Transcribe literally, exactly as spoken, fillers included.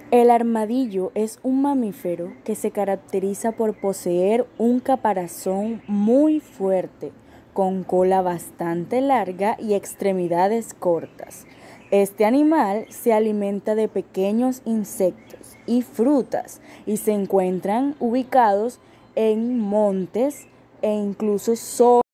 El armadillo es un mamífero que se caracteriza por poseer un caparazón muy fuerte, con cola bastante larga y extremidades cortas. Este animal se alimenta de pequeños insectos y frutas y se encuentran ubicados en montes e incluso sobre